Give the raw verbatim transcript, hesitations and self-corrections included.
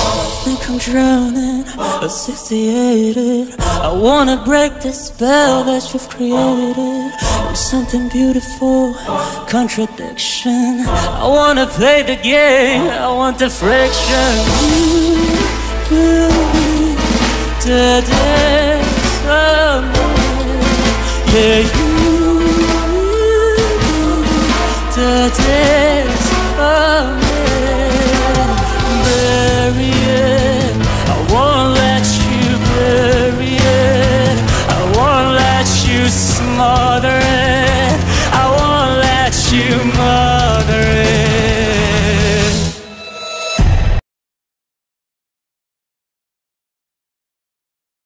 think I'm drowning, asphyxiated. I wanna break the spell that you've created. You're something beautiful, contradiction. I wanna play the game, I want the friction. You, you, the dance of me. Yeah, you, you, the dance of me. Bury it, I won't let you bury it. I won't let you smother